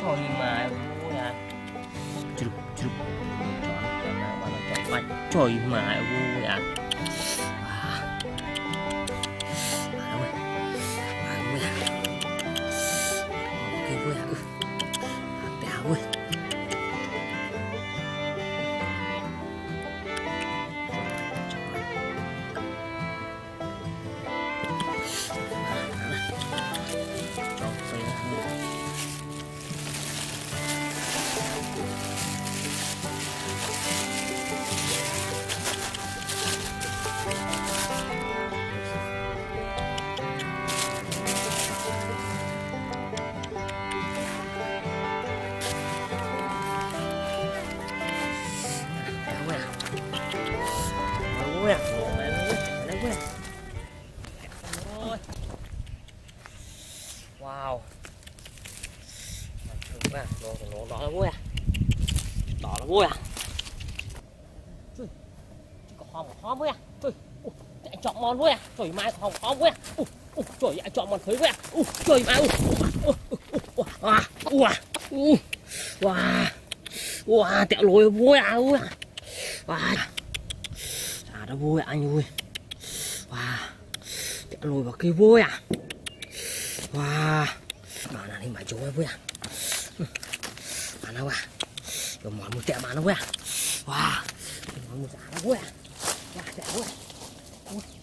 Trời mà vui à. Chụp chụp. Chọn nào bạn chọn mạnh. Trời mà vui à. Vui à. Tèo vui. Ui, lỗ mẹ ơi, lấy quên. Ôi. Wow. Lỗ đỏ là vui à. Đỏ là vui à. Trời, có hòm vui à. Trời, anh chọn món vui à. Trời mai hòm vui à. Trời anh chọn món khởi vui à. Trời mai. Wow, tẹo lối vui à. Wow. Nó vui anh ơi. Wow. Tẹo lùi vào kia vui à. Wow. Bảo là đi买chỗ vui à. Bạn đâu à. Rồi món một tẹo bạn nó vui à. Wow. Món một giá nó vui à. Wow, tẹo vui.